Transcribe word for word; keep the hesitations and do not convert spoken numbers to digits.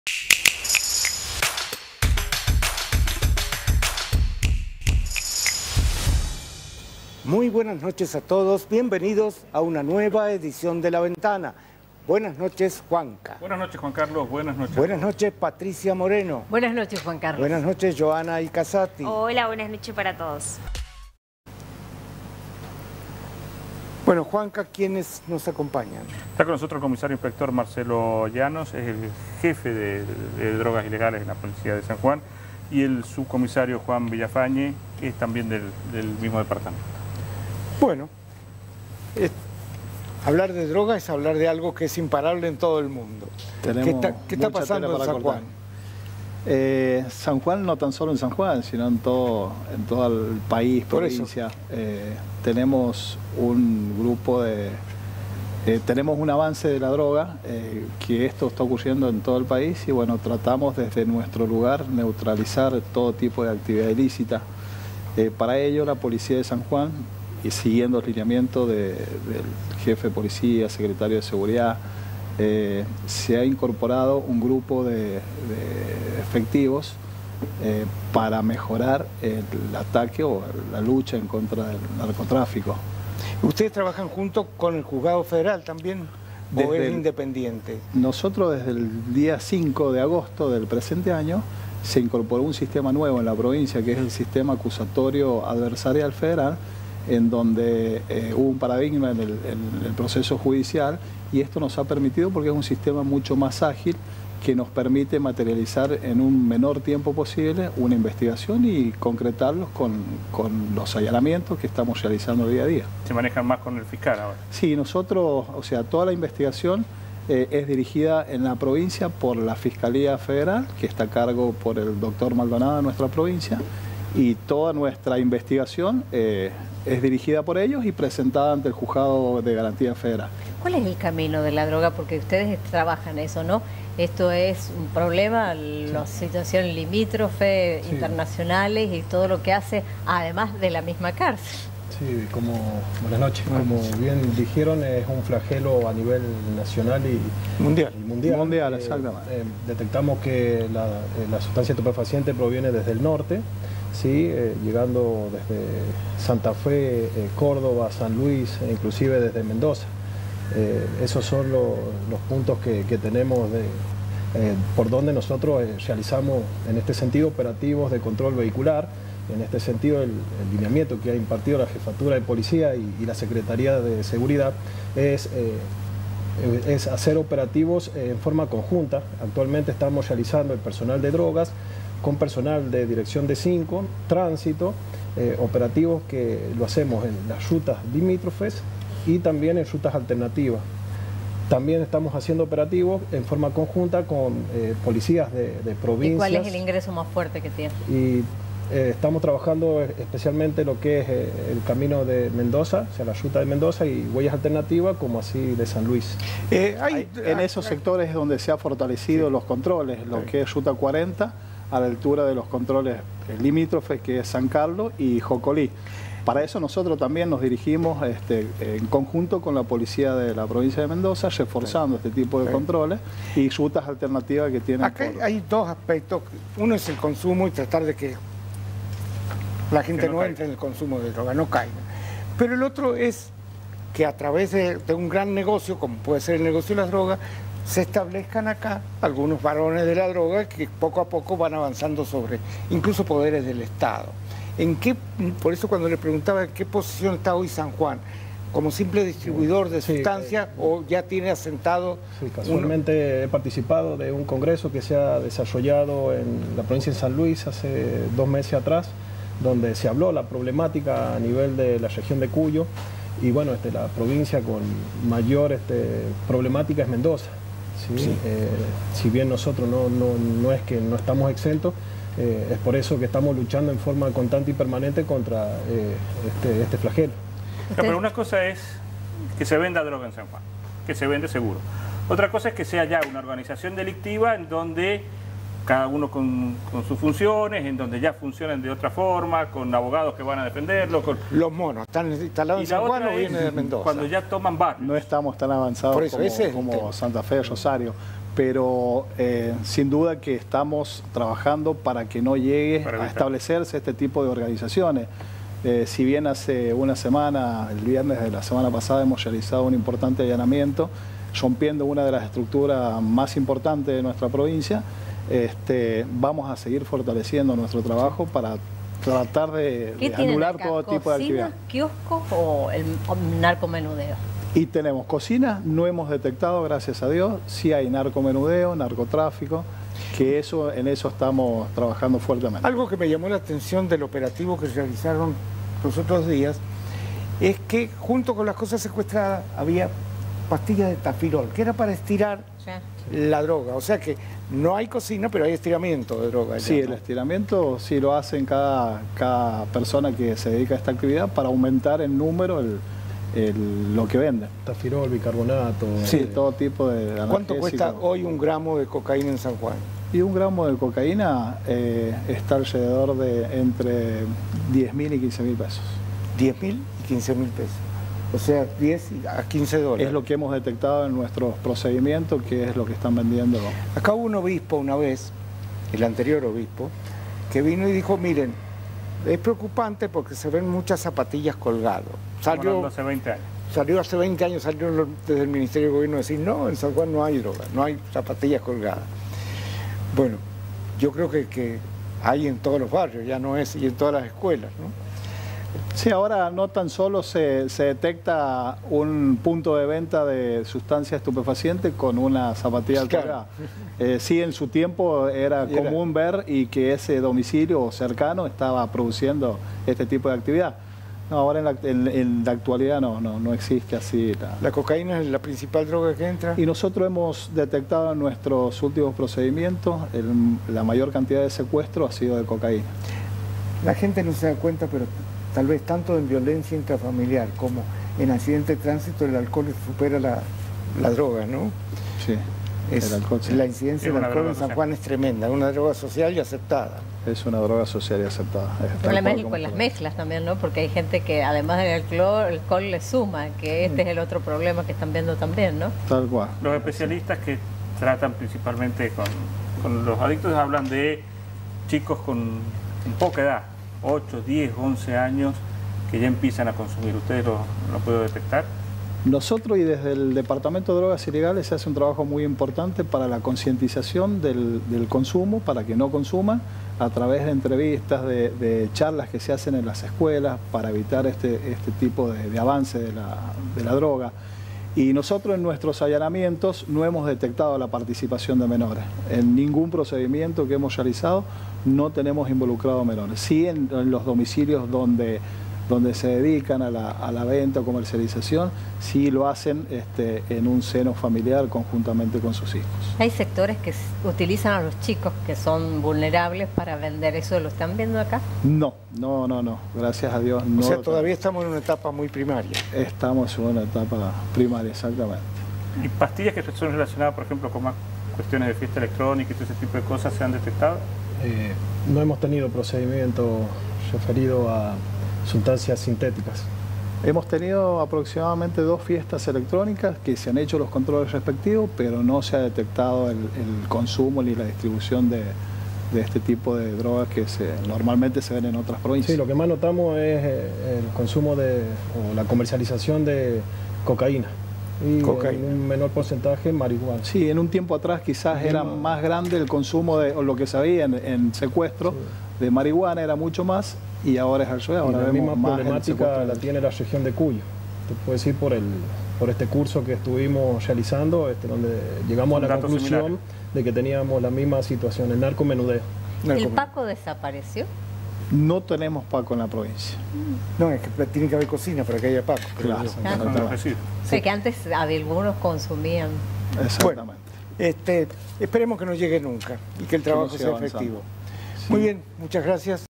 Muy buenas noches a todos, bienvenidos a una nueva edición de La Ventana. Buenas noches, Juanca. Buenas noches, Juan Carlos. Buenas noches. Buenas noches, Patricia Moreno. Buenas noches, Juan Carlos. Buenas noches, Joana Icasati. Hola, buenas noches para todos. Bueno, Juanca, ¿quiénes nos acompañan? Está con nosotros el comisario inspector Marcelo Llanos, es el jefe de, de drogas ilegales en la policía de San Juan, y el subcomisario Juan Villafañe, que es también del, del mismo departamento. Bueno, es, hablar de droga es hablar de algo que es imparable en todo el mundo. Tenemos ¿Qué está, qué está pasando en San cortar. Juan? Eh, San Juan no tan solo en San Juan, sino en todo, en todo el país, Por provincia. Eh, tenemos un grupo de... Eh, tenemos un avance de la droga, eh, que esto está ocurriendo en todo el país y bueno, tratamos desde nuestro lugar neutralizar todo tipo de actividad ilícita. Eh, para ello la Policía de San Juan, y siguiendo el lineamiento de, del jefe de policía, secretario de seguridad, eh, se ha incorporado un grupo de, de efectivos eh, para mejorar el ataque o la lucha en contra del narcotráfico. ¿Ustedes trabajan junto con el Juzgado Federal también o Desde es el, independiente? Nosotros desde el día cinco de agosto del presente año se incorporó un sistema nuevo en la provincia que es el sistema acusatorio adversarial federal, en donde eh, hubo un paradigma en el, en el proceso judicial y esto nos ha permitido, porque es un sistema mucho más ágil, que nos permite materializar en un menor tiempo posible una investigación y concretarlos con, con los allanamientos que estamos realizando día a día. ¿Se manejan más con el fiscal ahora? Sí, nosotros, o sea, toda la investigación eh, es dirigida en la provincia por la Fiscalía Federal, que está a cargo por el doctor Maldonado de nuestra provincia, y toda nuestra investigación eh, es dirigida por ellos y presentada ante el Juzgado de Garantía Federal. ¿Cuál es el camino de la droga? Porque ustedes trabajan eso, ¿no? Esto es un problema, sí. Las situaciones limítrofes, sí, internacionales y todo lo que hace, además de la misma cárcel. Sí, como, buenas noches. Como bien dijeron, es un flagelo a nivel nacional y mundial. Y mundial, mundial eh, exactamente. Eh, detectamos que la, eh, la sustancia estupefaciente proviene desde el norte, ¿sí? eh, llegando desde Santa Fe, eh, Córdoba, San Luis, e inclusive desde Mendoza. Eh, esos son lo, los puntos que, que tenemos de, eh, por donde nosotros eh, realizamos en este sentido operativos de control vehicular. En este sentido el, el lineamiento que ha impartido la Jefatura de Policía y, y la Secretaría de Seguridad es, eh, es hacer operativos en forma conjunta. Actualmente estamos realizando el personal de drogas con personal de Dirección de cinco, Tránsito, eh, operativos que lo hacemos en las rutas limítrofes y también en rutas alternativas. También estamos haciendo operativos en forma conjunta con eh, policías de, de provincias. ¿Y cuál es el ingreso más fuerte que tiene? Y eh, estamos trabajando especialmente lo que es eh, el camino de Mendoza, o sea, la ruta de Mendoza y huellas alternativas, como así de San Luis. Eh, hay, en esos sectores es donde se han fortalecido sí. los controles, lo que es Ruta cuarenta, a la altura de los controles limítrofes, que es San Carlos y Jocolí. Para eso nosotros también nos dirigimos este, en conjunto con la policía de la provincia de Mendoza, reforzando sí. este tipo de sí. controles y rutas alternativas que tienen. Acá por... hay dos aspectos. Uno es el consumo y tratar de que la gente que no, no entre en el consumo de droga, no caiga. Pero el otro es que a través de, de un gran negocio, como puede ser el negocio de las drogas, se establezcan acá algunos varones de la droga que poco a poco van avanzando sobre incluso poderes del Estado. ¿En qué, por eso cuando le preguntaba en qué posición está hoy San Juan, como simple distribuidor de sí, sustancias eh, o ya tiene asentado? Sí, casualmente uno... he participado de un congreso que se ha desarrollado en la provincia de San Luis hace dos meses atrás, donde se habló la problemática a nivel de la región de Cuyo y bueno, este, la provincia con mayor este, problemática es Mendoza. ¿sí? Sí. Eh, si bien nosotros no, no, no es que no estamos exentos, Eh, es por eso que estamos luchando en forma constante y permanente contra eh, este, este flagelo. No, pero una cosa es que se venda droga en San Juan, que se vende seguro. Otra cosa es que sea ya una organización delictiva en donde cada uno con, con sus funciones, en donde ya funcionan de otra forma, con abogados que van a defenderlo. Con... Los monos, ¿están instalados en San Juan o vienen de Mendoza? Cuando ya toman barrios. No estamos tan avanzados Por eso, como, ese es como Santa Fe, Rosario, pero eh, sin duda que estamos trabajando para que no llegue a establecerse este tipo de organizaciones. Eh, si bien hace una semana, el viernes de la semana pasada, hemos realizado un importante allanamiento, rompiendo una de las estructuras más importantes de nuestra provincia, este, vamos a seguir fortaleciendo nuestro trabajo para tratar de, de anular acá? todo tipo de actividad. ¿Kioscos o el narcomenudeo? Y tenemos cocina, no hemos detectado, gracias a Dios, sí hay narcomenudeo, narcotráfico, que eso, en eso estamos trabajando fuertemente. Algo que me llamó la atención del operativo que realizaron los otros días es que junto con las cosas secuestradas había pastillas de tafirol, que era para estirar sí. la droga. O sea que no hay cocina, pero hay estiramiento de droga. Sí, ya, el ¿no? estiramiento sí lo hacen cada, cada persona que se dedica a esta actividad para aumentar el número, el, el, lo que venden. Tafirol, bicarbonato. Sí, eh, todo tipo de analgésico. ¿Cuánto cuesta hoy un gramo de cocaína en San Juan? Y un gramo de cocaína eh, está alrededor de entre diez mil y quince mil pesos. diez mil y quince mil pesos. O sea, diez a quince dólares. Es lo que hemos detectado en nuestros procedimientos, que es lo que están vendiendo. Acá hubo un obispo una vez, el anterior obispo, que vino y dijo, miren, es preocupante porque se ven muchas zapatillas colgadas. Salió hace veinte años. Salió hace veinte años, salió desde el Ministerio de Gobierno a decir, no, en San Juan no hay droga, no hay zapatillas colgadas. Bueno, yo creo que, que hay en todos los barrios, ya no es, y en todas las escuelas, ¿no? Sí, ahora no tan solo se, se detecta un punto de venta de sustancia estupefaciente con una zapatilla claro. colgada. Eh, sí, en su tiempo era y común era... ver y que ese domicilio cercano estaba produciendo este tipo de actividad. No, ahora en la, en, en la actualidad no, no, no existe así. La... ¿La cocaína es la principal droga que entra? Y nosotros hemos detectado en nuestros últimos procedimientos el, la mayor cantidad de secuestros ha sido de cocaína. La gente no se da cuenta, pero tal vez tanto en violencia intrafamiliar como en accidente de tránsito el alcohol supera la, la droga, ¿no? Sí, es, el alcohol. Sí. La incidencia del alcohol en San Juan es tremenda, es una droga social y aceptada. Es una droga social y aceptada. El problema es con las mezclas también, ¿no? Porque hay gente que además del alcohol, el alcohol le suma, que este mm. es el otro problema que están viendo también, ¿no? Tal cual. Los especialistas que tratan principalmente con, con los adictos hablan de chicos con poca edad, ocho, diez, once años, que ya empiezan a consumir. ¿Ustedes lo, lo pueden detectar? Nosotros y desde el Departamento de Drogas Ilegales se hace un trabajo muy importante para la concientización del, del consumo, para que no consuman, a través de entrevistas, de, de charlas que se hacen en las escuelas para evitar este, este tipo de, de avance de la, de la droga. Y nosotros en nuestros allanamientos no hemos detectado la participación de menores. En ningún procedimiento que hemos realizado no tenemos involucrado menores. Sí en, en los domicilios donde, donde se dedican a la, a la venta o comercialización, sí lo hacen este, en un seno familiar conjuntamente con sus hijos. Hay sectores que utilizan a los chicos que son vulnerables para vender. ¿Eso lo están viendo acá? No, no, no, no. Gracias a Dios no. O sea, todavía estamos en una etapa muy primaria. Estamos en una etapa primaria, exactamente. ¿Y pastillas que son relacionadas, por ejemplo, con más cuestiones de fiesta electrónica y todo ese tipo de cosas se han detectado? Eh, no hemos tenido procedimiento referido a sustancias sintéticas. Hemos tenido aproximadamente dos fiestas electrónicas que se han hecho los controles respectivos, pero no se ha detectado el, el consumo ni la distribución de, de este tipo de drogas que se, normalmente se ven en otras provincias. Sí, lo que más notamos es el consumo de, o la comercialización de cocaína. Y cocaína. En un menor porcentaje marihuana. Sí, en un tiempo atrás quizás era más grande el consumo de, o lo que se veía en, en secuestro sí. de marihuana, era mucho más, y ahora es al revés. Ahora y la vemos misma más problemática la tiene la región de Cuyo. Te puedo decir por, el, por este curso que estuvimos realizando, este, donde llegamos a la conclusión similar. de que teníamos la misma situación, el narcomenudeo. ¿El Paco desapareció? No tenemos Paco en la provincia. No, es que tiene que haber cocina para que haya Paco. Claro, claro. Sí. O sea, que antes algunos consumían. Exactamente. Bueno, este, esperemos que no llegue nunca y que el trabajo que no sea, sea efectivo. Sí. Muy bien, muchas gracias.